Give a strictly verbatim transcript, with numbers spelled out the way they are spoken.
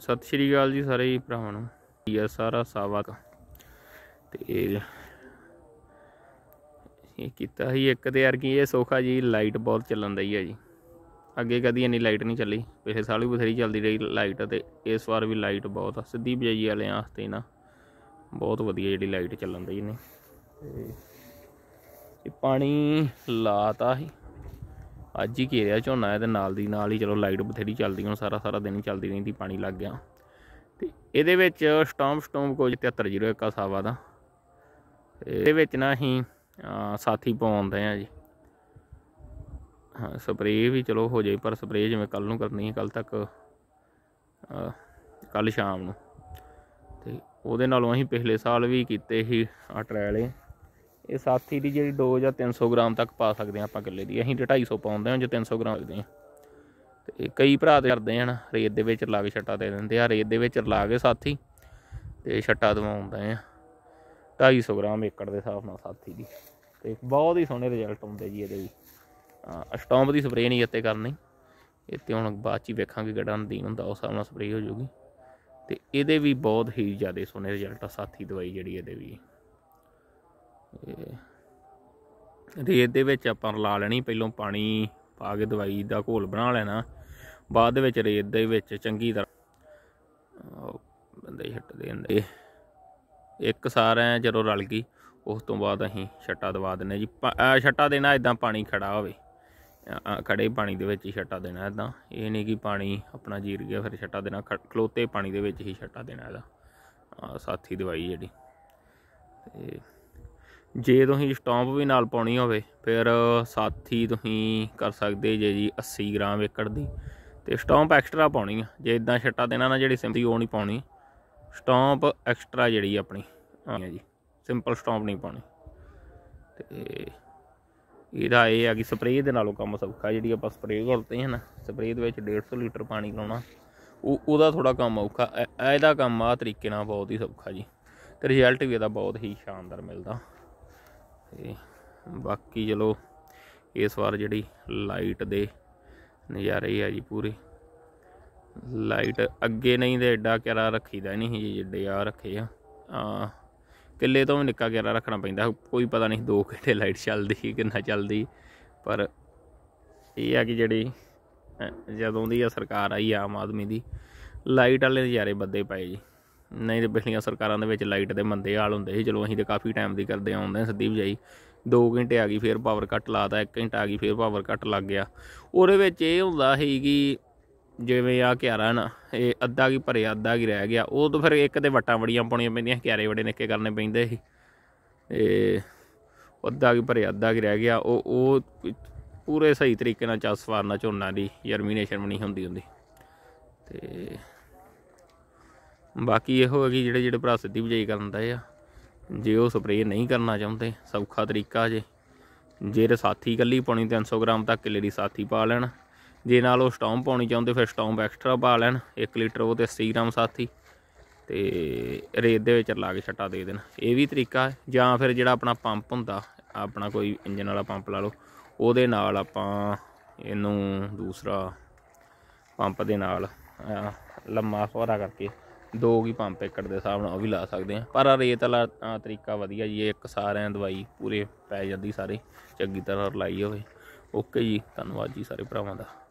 सत श्री अकाल जी सारे ही भरावां नूं। ये सारा सावा ते ये कीता ही एक ते यार कि ये सौखा जी लाइट बहुत चलन दी है जी। अगे कभी इन्नी लाइट नहीं चली, पिछले साल भी बथेरी चलती रही लाइट, तो इस बार भी लाइट बहुत आ सीधी बजाई वाले वास्ते ना बहुत वधिया जी लाइट चलन दी ने। पानी लाता ही अज ही घेरिया झोना है, नाल दी नाल ही चलो लाइट बथेरी चलती, हुण सारा सारा दिन ही चलती रही, पानी लग गया। तो ये स्टॉम्प स्टॉम्प कुछ तिहत्तर जीरो एक सावा का ये ना ही साथी पाउंदे हैं जी। हाँ स्प्रे भी चलो हो जाए, पर स्प्रे जिवें कल नूं करनी है, कल तक कल शाम नूं, ते उहदे नालों असीं पिछले साल भी कीते ही ट्रायल। ये साथी की जी डोज आ तीन सौ ग्राम तक पा सकते हैं आप किले की, असीं तो ढाई सौ पाउंदे हैं जो तीन सौ ग्राम लगते हैं। तो कई भरा तो करते हैं ना रेत दे विच ला के छट्टा दे देंगे, आ रेत दे विच ला के साथी तो छट्टा दवाउंदे हैं ढाई सौ ग्राम एकड़ के हिसाब नाल साथी की, तो बहुत ही सोहने रिजल्ट आउंदे जी। ये स्टॉम्प की स्प्रे नहीं इत्ते करनी, इत्ते हुण बाद च वेखांगे गड़ा नदीन हुंदा उस हिसाब नाल स्प्रे हो जाऊगी। तो ये भी बहुत ही ज़्यादा सोहने रिजल्ट आ साथी दवाई जी। ये भी रेत दे विच आपां ला लेनी, पहलों पानी पा के दवाई का घोल बना लेना, बाद विच रेत दे विच चंगी तरह बंदे छट्ट देंदे एक सारा जदों रल गई, उस तो बाद असीं छट्टा दवा दिंदे जी। छट्टा देना इदां पानी खड़ा होवे, खड़े पानी दे विच ही छट्टा देना, इदां ये नहीं कि पानी अपना जीर गया फिर छट्टा देना, खलोते पानी दे विच ही छट्टा देना इहदा साथी दवाई जिहड़ी। जे तुसीं स्टॉम्प भी नाल पाउणी होवे फिर साथी तुसीं कर सकदे जे जी अस्सी ग्राम एकड़ दी, ते स्टॉम्प एक्सट्रा पाउणी आ। जे इदां छट्टा देना ना जिहड़ी सिंपल ओह नहीं पाउणी, स्टॉम्प एक्सट्रा जिहड़ी अपनी है जी, सिंपल स्टॉम्प नहीं पाउणी। ते इहदा एह है कि स्प्रे दे नालों कम सौखा, जिहड़ी आपां स्प्रे घोलते हैं ना, स्प्रे दे विच डेढ़ सौ लीटर पानी लाउणा ओहदा थोड़ा कम औखा, इहदा कम आ तरीके नाल बहुत ही सौखा जी, ते रिजल्ट भी इहदा बहुत ही शानदार मिलदा। बाकी चलो इस बार जी लाइट दे नज़ारे है जी पूरे, लाइट अगे नहीं तो एडा क्यारा रखी दा नहीं जी जिड्डे आ रखे आ, किले तो भी निक्का क्यारा रखना पैंदा, कोई पता नहीं दो घंटे लाइट चलती कि ना चलती। पर यह है कि जी जदों दी सरकार आई आम आदमी की, लाइट वाले नज़ारे बदे पाए जी। नहीं तो पिछलियां सरकारों के लाइट के मंदे हाल होंगे ही, चलो असीं तो काफ़ी टाइम की करते आउंदे सीधी बजाई, दो घंटे आ गई फिर पावर कट लाता, एक घंटा आ गई फिर पावर कट लग गया। उहदे विच इह हुंदा ही कि जिवें आ क्यारा ना ये अद्धा की भरिया अद्धा की रह गया, वो तो फिर एक तो वट्टां बड़ियां पाउणियां पैंदियां, क्यारे बड़े निक्के करने पैंदे ही, अद्धा की भरिया अद्धा की रह गया, वो पूरे सही तरीके नाल चस फारना झोना दी जरमीनेशन भी नहीं हुंदी हुंदी। ते बाकी इहो है कि जिहड़े जिहड़े भरा सीधी बजाई करन दे आ, जे वो स्प्रे नहीं करना चाहुंदे सौखा तरीका जे जे साथी कल्ली पाउणी तीन सौ ग्राम तक किले की साथी पा लैन, जे नाल वो स्टॉम्प पाउणी चाहुंदे फिर स्टॉम्प एक्सट्रा पा लैन एक लीटर वो तो अस्सी ग्राम साथी, तो रेत दे विच ला के छट्टा दे देन, ये भी तरीका है। जां फिर जिहड़ा अपना पंप हुंदा अपना कोई इंजन वाला पंप ला लो, उहदे नाल आपां इहनूं दूसरा पंप दे नाल लम्मा फुहारा करके दो की पंप एकड़ के हिसाब नाल भी ला सकते हैं। पर रेत वाला तरीका वधिया जी, एक सारे दवाई पूरे पै जाती सारे चंगी तरह लाई होवे। ओके जी, धन्नवाद जी सारे भरावां दा।